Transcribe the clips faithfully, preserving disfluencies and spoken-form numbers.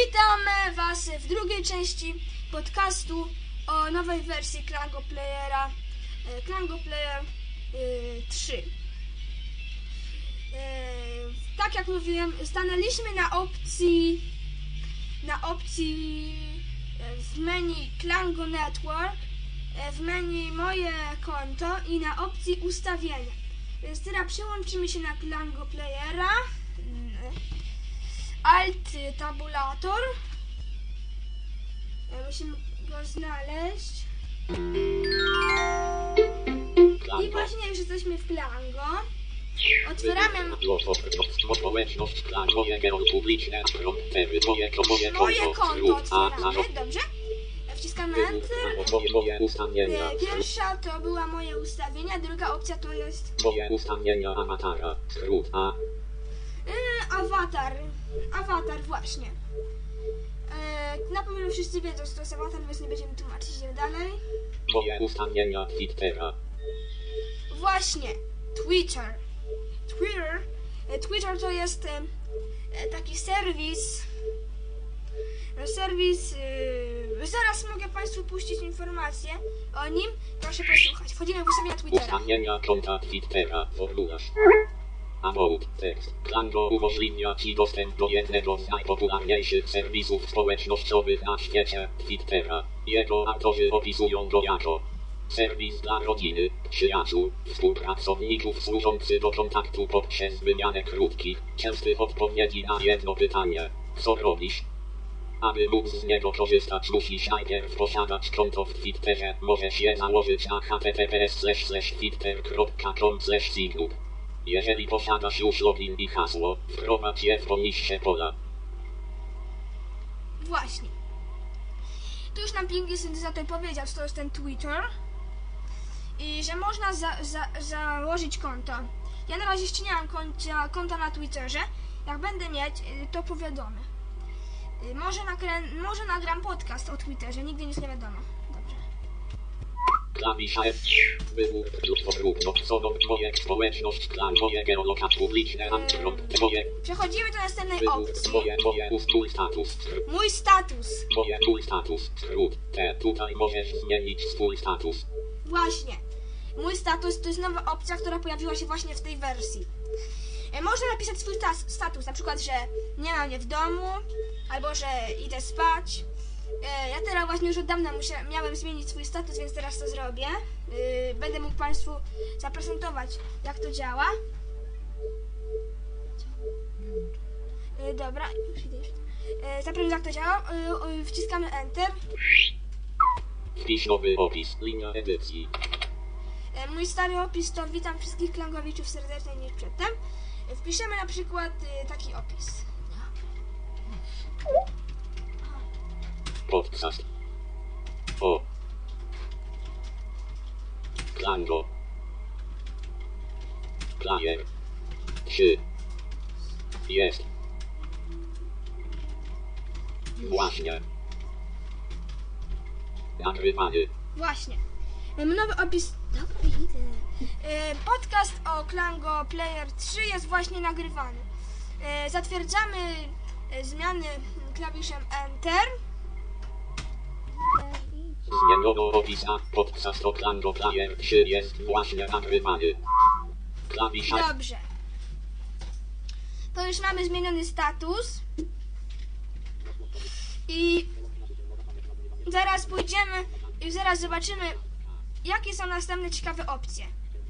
Witamy Was w drugiej części podcastu o nowej wersji Klango Playera Klango Player trzy. Tak jak mówiłem, stanęliśmy na opcji na opcji w menu Klango Network, w menu moje konto i na opcji ustawienia. Więc teraz przełączymy się na Klango Playera. Alt tabulator. Musimy go znaleźć. I właśnie już jesteśmy w Klango. Otwieramy moje konto. Otwieramy, dobrze? Wciskamy Enter. Pierwsza to była moje ustawienia, druga opcja to jest moje ustawienia awatara. Skrót A. Awatar. Awatar, właśnie. Na pewno wszyscy wiedzą, co to jest awatar, więc nie będziemy tłumaczyć. Idziemy dalej. Moje ustawienia Twittera. Właśnie. Twitter. Twitter. Twitter to jest taki serwis. Serwis. Zaraz mogę Państwu puścić informacje o nim. Proszę posłuchać. Wchodzimy w ustawienia Twittera. Ustawienia konta Twittera. Formularz. About tekst. Klango umożliwia Ci dostęp do jednego z najpopularniejszych serwisów społecznościowych na świecie, Twittera. Jego autorzy opisują go jako serwis dla rodziny, przyjaciół, współpracowników służący do kontaktu poprzez wymianę krótkich, częstych odpowiedzi na jedno pytanie. Co robisz? Aby móc z niego korzystać, musisz najpierw posiadać konto w Twitterze. Możesz je założyć na h t t p s slash slash twitter kropka com slash signub. Jeżeli posiadasz już login i hasło, wprowadź je w poniższe pola. Właśnie. Tu już nam pięknie syntezator powiedział, co to jest ten Twitter. I że można za, za, założyć konto. Ja na razie jeszcze nie mam konta, konta na Twitterze. Jak będę mieć, to powiadomy. Może, nagrę, może nagram podcast o Twitterze, nigdy nic nie wiadomo. Dobrze. Klawisza F. Wybór równo psoną moje społeczność klan moje geolokat publiczne antron moje. Przechodzimy do następnej Wybór opcji. moje moje mój status. Mój status. Moje mój status. Skrót T. Tutaj możesz zmienić swój status. Właśnie. Mój status to jest nowa opcja, która pojawiła się właśnie w tej wersji. Można napisać swój status, na przykład, że nie ma mnie w domu, albo że idę spać. Ja teraz właśnie już od dawna musiałem, miałem zmienić swój status, więc teraz to zrobię. Będę mógł Państwu zaprezentować, jak to działa. Dobra, już idę jeszcze. Zaprezentuję, jak to działa. Wciskamy Enter. Wpisz nowy opis, linia edycji. Mój stary opis to witam wszystkich klangowiczów serdecznie niż przedtem. Wpiszemy na przykład taki opis. Podcast. O. Klango. Player. trzy. Jest. Właśnie. Nagrywany. Właśnie. Mam nowy opis. Dobra, idę. Podcast o Klango Player trzy jest właśnie nagrywany. Zatwierdzamy zmiany klawiszem Enter. Zmieniono opis, a podcast o Klango Player trzy jest właśnie nagrywany. Klawisza. Dobrze. To już mamy zmieniony status. I zaraz pójdziemy i zaraz zobaczymy, jakie są następne ciekawe opcje.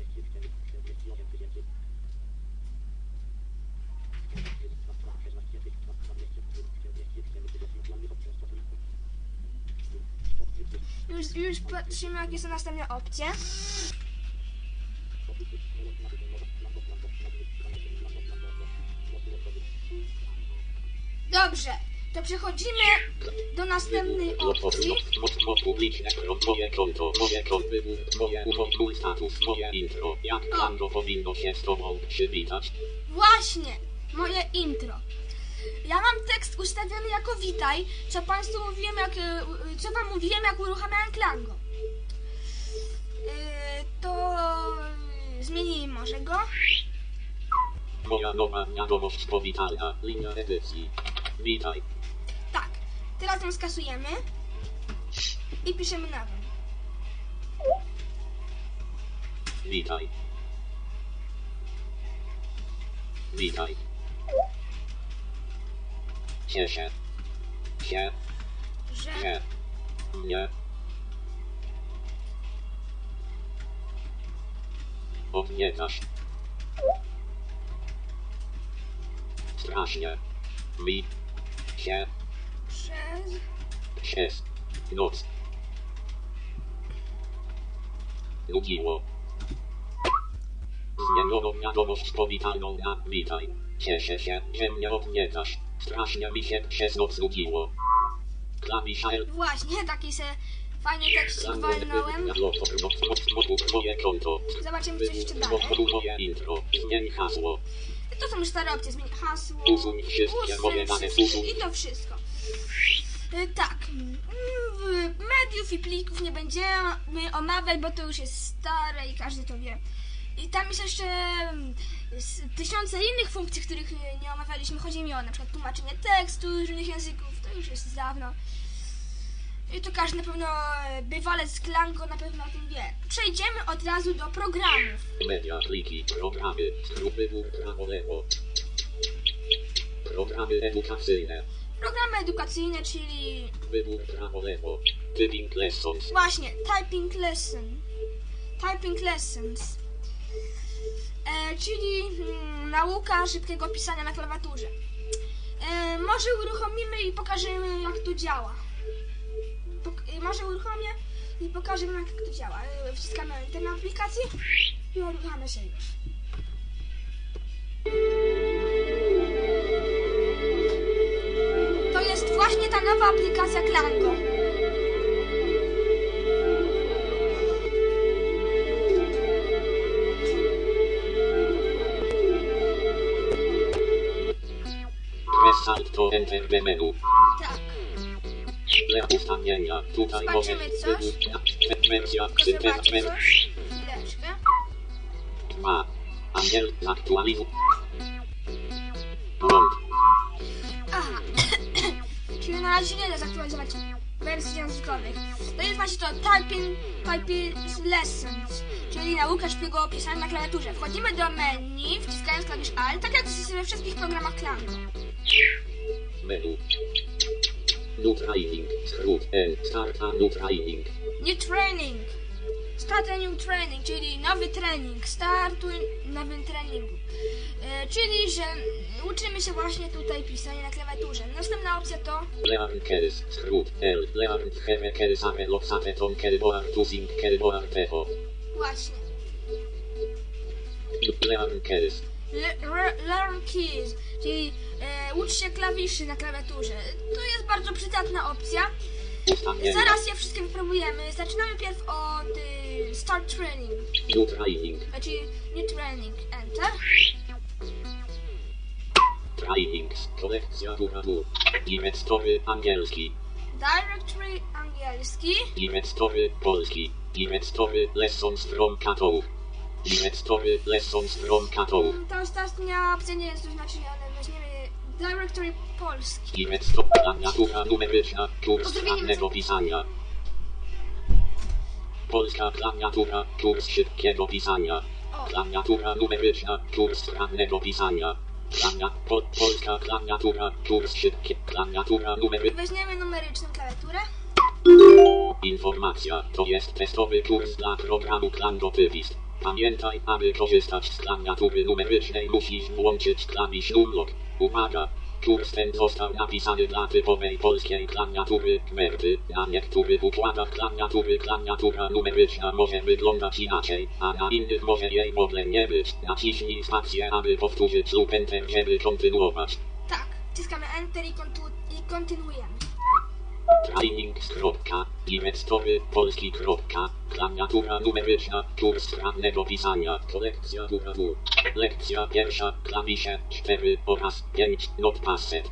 Już, już patrzymy, jakie są następne opcje. Dobrze, to przechodzimy do następnej opcji. Publiczne moje konto, moje konto, moje mój status, moje intro. Jak Klango powinno się z Tobą przywitać? Właśnie, moje intro. Ja mam tekst ustawiony jako witaj, co Państwu mówiłem, jak, co Wam mówiłem, jak uruchamiałem Klango. Yy, to zmienimy może go. Moja nowa wiadomość powitalna, linia edycji. Witaj. Tak. Teraz ją skasujemy i piszemy nową. Witaj. Witaj. Cieszę się, Że że mnie odwiedzasz. Strasznie mi się przez przez noc nudziło. Zmieniono wiadomość powitalną na witaj. Cieszę się, że mnie odwiedzasz. Strasznie mi się przez noc nudziło. Klawisz L. właśnie taki se fajny tekstik walnąłem. Moje konto. Zobaczymy, co jeszcze dalej. Moje intro. Zmień hasło. To są już stare opcje, zmień hasło, Usuń wszystkie moje dane. usuń i to wszystko. Y, Tak, mm, w mediów i plików nie będziemy omawiać, bo to już jest stare i każdy to wie. I tam jest jeszcze mm, s- tysiące innych funkcji, których y, nie omawialiśmy. Chodzi mi o na przykład tłumaczenie tekstu z różnych języków, to już jest dawno. I to każdy na pewno, y, bywalec z Klango na pewno o tym wie. Przejdziemy od razu do programów. Media, pliki, programy, skrót wybór, prawo, lewo. Programy edukacyjne. Programy edukacyjne, czyli Wybór, prawo, lewo. Typing lessons. właśnie typing lesson. Typing lessons. E, czyli mm, nauka szybkiego pisania na klawiaturze. E, może uruchomimy i pokażemy, jak to działa. Pok- e, może uruchomię i pokażę wam, jak to działa. E, wciskamy Enter na aplikację i uruchamy się już. To jest właśnie ta nowa aplikacja Klango. Press Alt to Enter w menu. Tak. Dla ustawienia. Tutaj Zobaczymy możesz coś. wybór. Wersja Tylko synteza. zobaczę coś. Chwileczkę. dwa. Angiel aktualizuj. Błąd. Aha. Czyli na razie nie da zaktualizować wersji językowych. To jest właśnie to typing, typing lessons, czyli nauka szybkiego pisania na klawiaturze. Wchodzimy do menu, wciskając klawisz Alt, tak jak we wszystkich programach Klango. Menu. New training. Skrót N. Start a new training. New training. Start a new training, czyli nowy trening. Startuj nowym treningu. E, czyli, że uczymy się właśnie tutaj pisania na klawiaturze. Następna opcja to Learn keys. Skrót L. Learn have keys are loxate ton kelboar to sing kelboar teho. właśnie Learn keys. Le- re- learn keys, czyli e, ucz się klawiszy na klawiaturze. To jest bardzo przydatna opcja. Ustawienia. Zaraz je wszystkie wypróbujemy. Zaczynamy pierw od y, Start Training, New training. czyli New Training. Enter. Trainings. Kolekcja Burabu. Niemieckowy angielski. Directory angielski. Niemieckowy polski. Niemieckowy lessons from Katow. Niemieckowy lessons from Katow. Mm, Ta ostatnia opcja nie jest oznaczona, ale weźmiemy Directory polski. Niemiecko klawiatura numeryczna. Kurs sprawnego pisania. Polska klawiatura. Kurs szybkiego pisania. O, Klawiatura numeryczna. Kurs sprawnego pisania. Klawia, po, polska klawiatura. Kurs szybki. Klawiatura numeryczna. weźmiemy numeryczną klawiaturę. Informacja. To jest testowy kurs dla programu Klango Typist. Pamiętaj, aby korzystać z klawiatury numerycznej, musisz włączyć klawisz Numlock. Uwaga! Kurs ten został napisany dla typowej polskiej klawiatury Kmerty. Na niektórych układach klawiatury klawiatura numeryczna może wyglądać inaczej, a na innych może jej w ogóle nie być. Naciśnij spację, aby powtórzyć lub Enter, żeby kontynuować. Tak, wciskamy Enter i, kontu- i kontynuujemy. Trainings. Niemieckowy, polski. Klawiatura numeryczna. Kurs sprawnego pisania. Kolekcja W W. Lekcja pierwsza. Klawisze cztery oraz pięć. Notepad.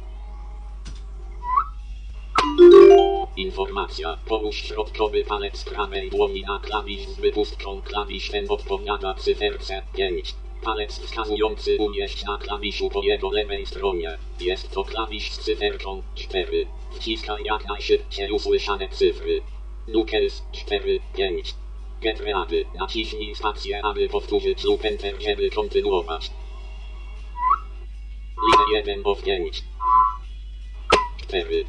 Informacja. Połóż środkowy palec prawej dłoni na klawisz z wypustką. Klawisz ten odpowiada cyferce pięć. Palec wskazujący umieść na klawiszu po jego lewej stronie. Jest to klawisz z cyferką cztery. Wciskaj jak najszybciej usłyszane cyfry. Nuckles cztery pięć. Get ready. Naciśnij spację, aby powtórzyć lub enter, żeby kontynuować. Linia jeden of pięć. cztery.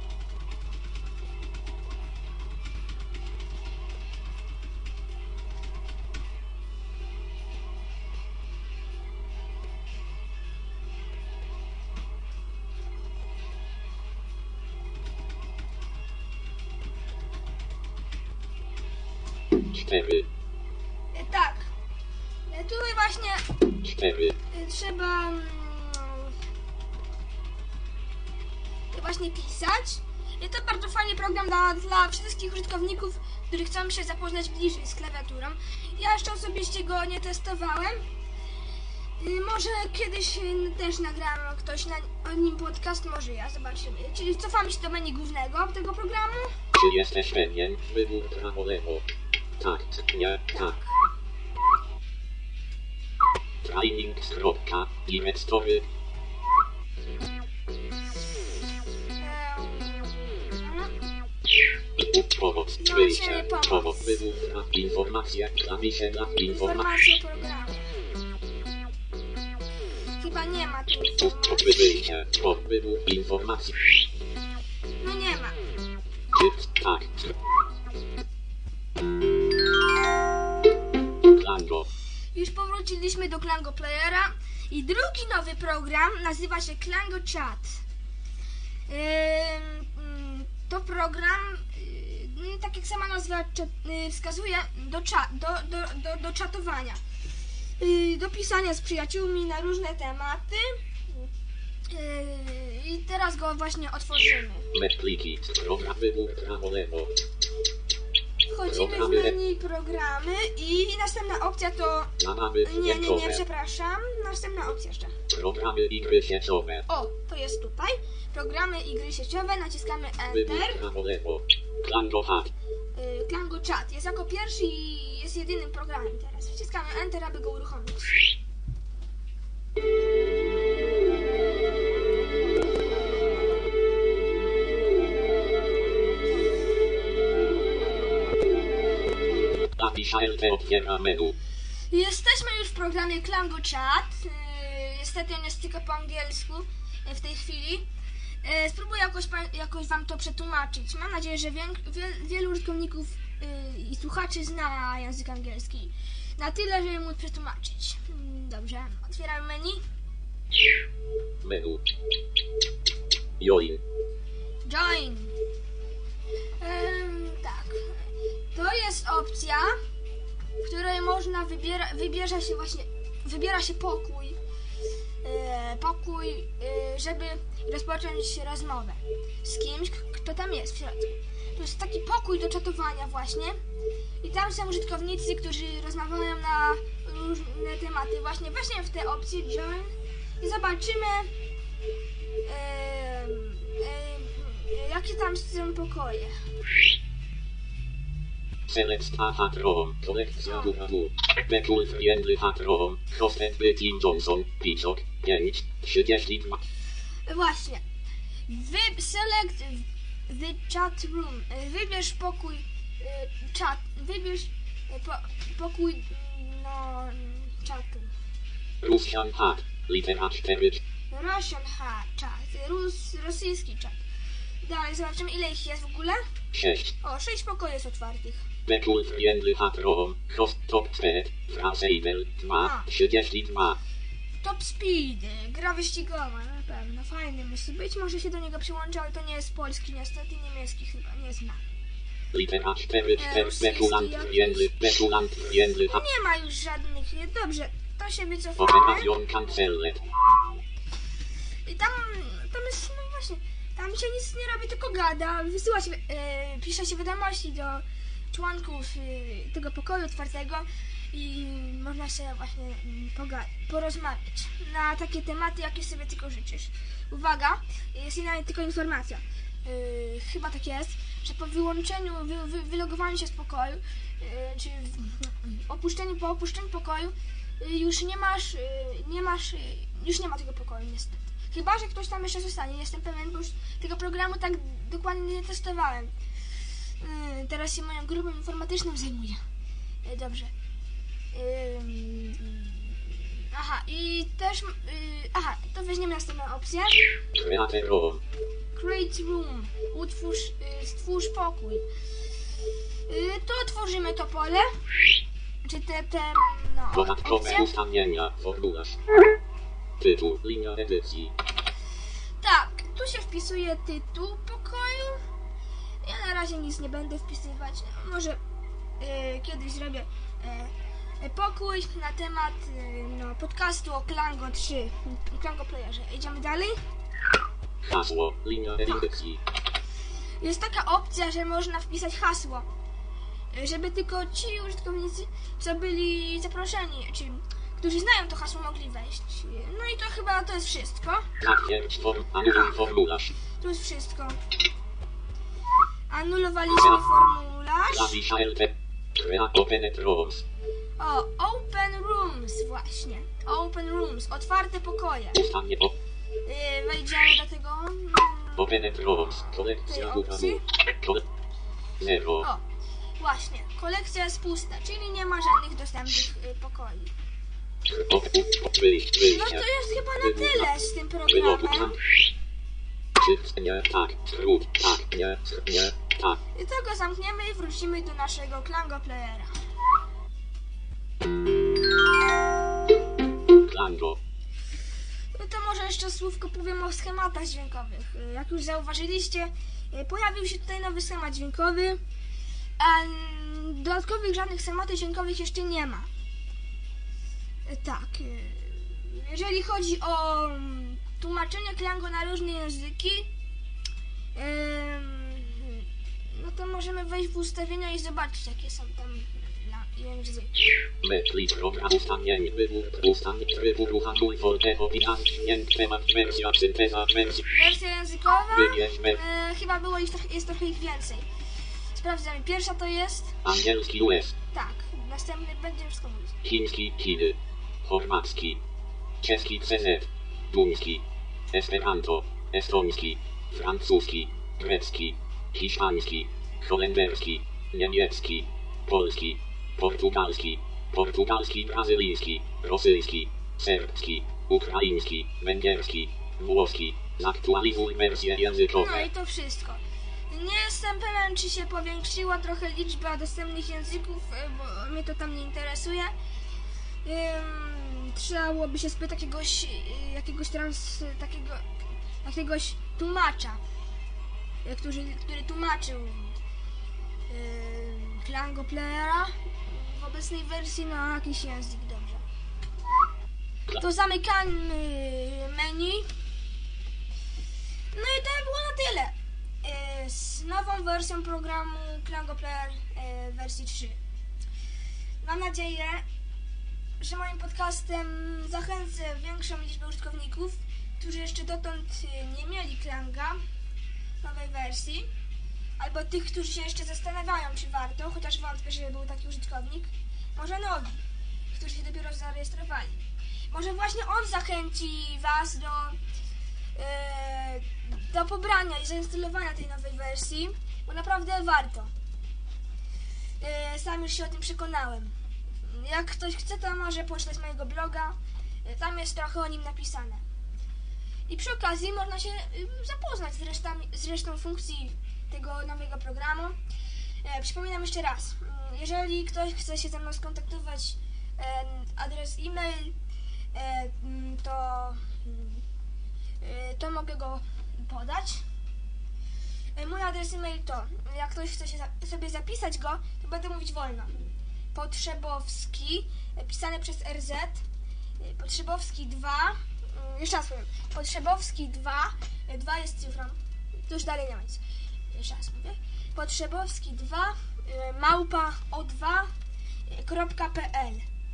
cztery. E, tak. E, tutaj właśnie cztery. e, trzeba mm, właśnie pisać. I to bardzo fajny program dla, dla wszystkich użytkowników, którzy chcą się zapoznać bliżej z klawiaturą. Ja jeszcze osobiście go nie testowałem. Y, Może kiedyś y, też nagram ktoś na, o nim podcast, może ja, zobaczymy. Czyli cofamy się do menu głównego tego programu. Czy jesteś pewien? Wybór prawo lewo. Tak, nie, tak. Trainings. Inventory. Ehm, Pomoc, wyjście, pomoc, wybór, informacje, klawisze dla informacji. Informacje programu. Chyba nie ma tu informacji. Wyjście, wybór, informacji. No nie ma. Czy, tak. Klango. Już powróciliśmy do Klango Playera i drugi nowy program nazywa się Klango Chat. Ym, to program, yy, tak jak sama nazwa czat, yy, wskazuje, do, cza, do, do, do, do czatowania. Yy, do pisania z przyjaciółmi na różne tematy. Yy, I teraz go właśnie otworzymy. Metpliki, program, wybór prawo lewo. Wchodzimy w menu programy i następna opcja to... Nie, nie, nie, przepraszam. Następna opcja jeszcze. Programy i gry sieciowe. O, to jest tutaj. Programy i gry sieciowe. Naciskamy Wybór Enter. prawo lewo. Klango Chat. Y, Klango Chat jest jako pierwszy i jest jedynym programem teraz. Wciskamy Enter, aby go uruchomić. Klawisza L T otwiera menu. Jesteśmy już w programie Klango Chat. Y, niestety on jest tylko po angielsku y, w tej chwili. Y, spróbuję jakoś, pa- jakoś wam to przetłumaczyć. Mam nadzieję, że wiek- wie- wielu użytkowników y, i słuchaczy zna język angielski. Na tyle, żeby móc przetłumaczyć. Mm, Dobrze, otwieramy menu. Menu. Join. Join. Ym, tak. To jest opcja, w której można wybiera, wybierze się właśnie, wybiera się pokój, yy, pokój, yy, żeby rozpocząć rozmowę z kimś, k- kto tam jest w środku. To jest taki pokój do czatowania właśnie i tam są użytkownicy, którzy rozmawiają na różne tematy. Właśnie weźmiemy w tę opcję join i zobaczymy, yy, yy, jakie tam są pokoje. Select a hat room. Kolekcja Duhabu. Bekul Friendly hat room. Hosted by Tim Johnson. Piczok. pięć. trzydzieści dwa. Właśnie. Wy, select the chat room. Wybierz pokój y, czat. Wybierz y, po, pokój no czatu. Russian hat. Litera cztery. Russian ha, czat. Rus, rosyjski czat. Dalej zobaczymy, ile ich jest w ogóle. sześć. O, sześć pokoi jest otwartych. Bekul Friendly hat room. Host top speed. Fraseidel. dwa. trzydzieści dwa. Top Speed, gra wyścigowa, na pewno, fajny musi być, może się do niego przyłączę, ale to nie jest polski, niestety, niemiecki chyba, nie znam. Litera cztery. cztery. rosyjski Bekulant jakiś. Friendly. Bekulant Friendly hat. Nie ma już żadnych, dobrze, to się wycofamy. Operation cancelled. I tam, tam jest, no właśnie, tam się nic nie robi, tylko gada, wysyła się, e, pisze się wiadomości do członków e, tego pokoju otwartego i można się właśnie mm, poga- porozmawiać na takie tematy, jakie sobie tylko życzysz. Uwaga, jest inna tylko informacja. Yy, chyba tak jest, że po wyłączeniu, wy, wy, wylogowaniu się z pokoju, yy, czy w, opuszczeniu, po opuszczeniu pokoju, y, już nie masz, y, nie masz, y, już nie ma tego pokoju niestety. Chyba że ktoś tam jeszcze zostanie, nie jestem pewien, bo już tego programu tak dokładnie nie testowałem. Y, teraz się moją grupą informatyczną zajmuję. Y, dobrze. Ym, aha, i też, y, aha, to weźmiemy następną opcję. Create room. Create room. Utwórz, y, stwórz pokój. Y, to tworzymy to pole. Czy te, te, no, Dodatkowe opcje. ustawienia. Formularz. Tytuł. Linia edycji. Tak, tu się wpisuje tytuł pokoju. Ja na razie nic nie będę wpisywać. Może y, kiedyś zrobię y, pokój na temat y, no, podcastu o Klango trzy. Klango Playerze. Idziemy dalej. Hasło. Linia edycji. Jest taka opcja, że można wpisać hasło, żeby tylko ci użytkownicy, co byli zaproszeni, czy którzy znają to hasło, mogli wejść. No i to chyba to jest wszystko. Takie form. Anuluj formularz. To jest wszystko. Anulowaliśmy formularz. Klawisza L T. Create open rooms. O, Open Rooms właśnie. Open Rooms, otwarte pokoje. Ustanie o. Yy, wejdziemy do tego. mm, Open rooms. tej Kolekcja opcji. Kole... Zero. O, właśnie. Kolekcja jest pusta, czyli nie ma żadnych dostępnych y, pokoi. Wyjść, No to wyjście. jest chyba na tyle z tym Wylogu tam. programem. Czy nie, tak, skrót, tak, nie, nie, tak. I to go zamkniemy i wrócimy do naszego Klango Playera. Klango. No to może jeszcze słówko powiem o schematach dźwiękowych. Y, Jak już zauważyliście, y, pojawił się tutaj nowy schemat dźwiękowy, a mm, dodatkowych żadnych schematów dźwiękowych jeszcze nie ma. Y, Tak. y, Jeżeli chodzi o mm, tłumaczenie Klango na różne języki, ym, no to możemy wejść w ustawienia i zobaczyć, jakie są tam na języki. Myśli program ustawień, wybór, ustawień, trybu, ruchanuj, folder, opisać, dźwięk, temat, wersja, synteza, wersja. Wersja językowa, Wybierz, wer- e, chyba było ich trochę, jest trochę ich więcej. Sprawdzamy. Pierwsza to jest, Angielski U S, tak, następny będzie wszystko mówić. chiński Chiny, chorwacki, czeski C Z, duński, esperanto, estoński, francuski, grecki, hiszpański, holenderski, niemiecki, polski, portugalski, portugalski brazylijski, rosyjski, serbski, ukraiński, węgierski, włoski. Zaktualizuj wersje No językowe. i to wszystko. Nie jestem pewien, czy się powiększyła trochę liczba dostępnych języków, e, bo mnie to tam nie interesuje. Ym, trzeba byłoby się spytać jakiegoś, e, jakiegoś trans, takiego, jakiegoś tłumacza, e, który, który tłumaczył yy, Klango Playera w obecnej wersji na jakiś język, dobrze. To zamykamy menu. No i to by było na tyle. Yy, z nową wersją programu Klango Player yy, wersji trzy. Mam nadzieję, że moim podcastem zachęcę większą liczbę użytkowników, którzy jeszcze dotąd yy, nie mieli Klanga w nowej wersji, albo tych, którzy się jeszcze zastanawiają, czy warto, chociaż wątpię, żeby był taki użytkownik. Może nowi, którzy się dopiero zarejestrowali. Może właśnie on zachęci Was do, yy, do pobrania i zainstalowania tej nowej wersji, bo naprawdę warto. Yy, sam już się o tym przekonałem. Jak ktoś chce, to może poczytać mojego bloga, yy, tam jest trochę o nim napisane. I przy okazji można się yy, zapoznać z, resztami, z resztą funkcji tego nowego programu. E, przypominam jeszcze raz, jeżeli ktoś chce się ze mną skontaktować, e, adres e-mail, e, to, e, to mogę go podać. E, mój adres e-mail to, jak ktoś chce się za, sobie zapisać go, to będę mówić wolno. Potrzebowski, e, pisane przez R Z, e, Potrzebowski dwa, e, jeszcze raz powiem, Potrzebowski dwa, e, dwa jest cyfrą, to już dalej nie ma nic. Jeszcze raz mówię. Potrzebowski dwa y, małpa o dwa kropka p l.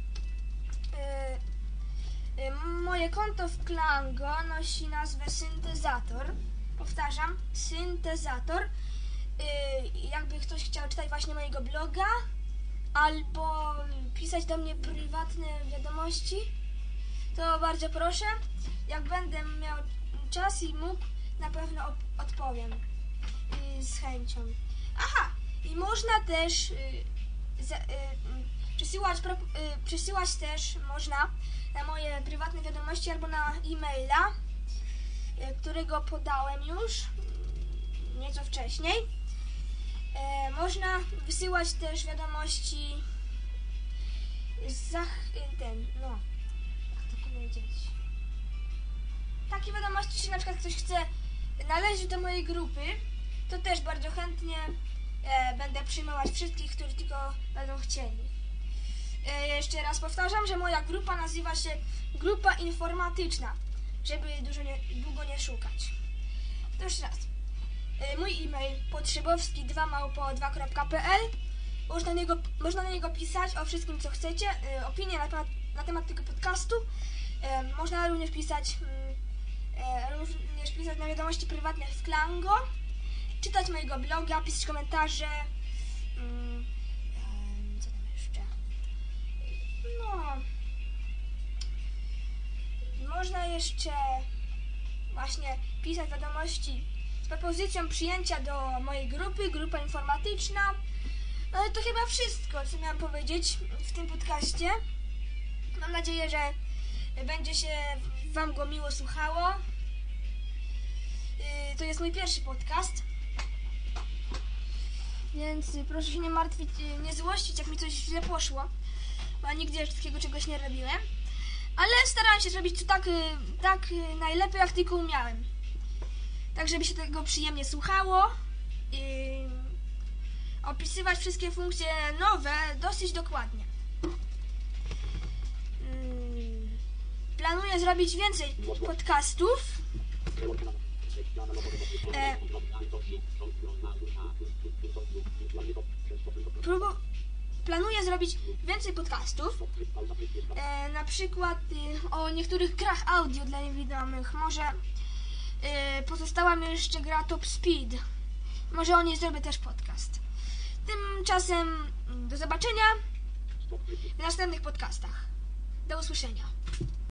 Y, y, moje konto w Klango nosi nazwę Syntezator. Powtarzam, Syntezator. Y, jakby ktoś chciał czytać właśnie mojego bloga, albo pisać do mnie prywatne wiadomości, to bardzo proszę. Jak będę miał czas i mógł, na pewno op- odpowiem y, z chęcią. Aha, i można też y, za, y, y, przesyłać, pro, y, przesyłać też można na moje prywatne wiadomości albo na e-maila, y, którego podałem już y, nieco wcześniej. E, można wysyłać też wiadomości za ten, no, jak to powiedzieć. Takie wiadomości, że na przykład ktoś chce należeć do mojej grupy, to też bardzo chętnie e, będę przyjmować wszystkich, którzy tylko będą chcieli. E, jeszcze raz powtarzam, że moja grupa nazywa się Grupa Informatyczna, żeby dużo nie, długo nie szukać. To jeszcze raz. E, mój e-mail potrzebowski dwa małpo dwa kropka p l. Można na, niego, można na niego pisać o wszystkim, co chcecie, e, opinie na temat, na temat tego podcastu. E, można również pisać e, również pisać na wiadomości prywatne w Klango, czytać mojego bloga, pisać komentarze. Mm, e, co tam jeszcze? No. Można jeszcze właśnie pisać wiadomości z propozycją przyjęcia do mojej grupy, grupa informatyczna. No ale to chyba wszystko, co miałam powiedzieć w tym podcaście. Mam nadzieję, że będzie się wam go miło słuchało. Yy, to jest mój pierwszy podcast. Więc proszę się nie martwić, nie złościć, jak mi coś źle poszło. Bo ja nigdy jeszcze takiego czegoś nie robiłem. Ale starałem się zrobić to tak, tak najlepiej, jak tylko umiałem. Tak, żeby się tego przyjemnie słuchało. I opisywać wszystkie funkcje nowe dosyć dokładnie. Hmm. Planuję zrobić więcej podcastów. E, próbu- planuję zrobić więcej podcastów. E, na przykład y, o niektórych grach audio dla niewidomych. Może y, pozostała mi jeszcze gra Top Speed. Może o niej zrobię też podcast. Tymczasem do zobaczenia w następnych podcastach. Do usłyszenia.